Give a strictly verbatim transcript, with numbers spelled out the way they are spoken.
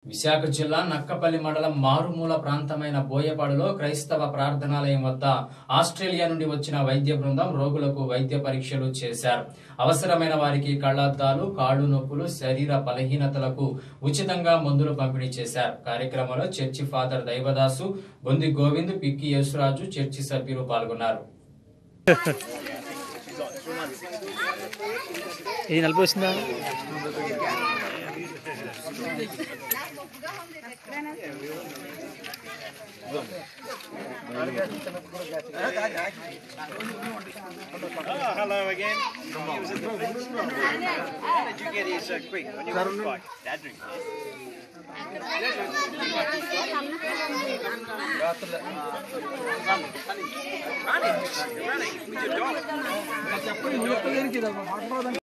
విశాఖ జిల్లా నక్కపల్లి మండలం మారుమూల ప్రాంతమైన బోయపాడులో క్రైస్తవ ప్రార్థనాలయం వద్ద ఆస్ట్రేలియా నుండి వచ్చిన వైద్య బృందం రోగులకు వైద్య పరీక్షలు చేశారు. అవసరమైన వారికి కళ్లద్దాలు, కాళ్లు నొప్పులు, శరీర బలహీనతలకు ఉచితంగా మందులు పంపిణీ చేశారు. కార్యక్రమంలో church father Daivadasu, Bondi Govind, Pikki Yesuraju, church సభ్యులు పాల్గొన్నారు. ఇది నలభై వస్తుందా? Oh, hello again. You was at the fence. How did you get here so quick on your motorbike? Dad drinks. Running, running with your dog.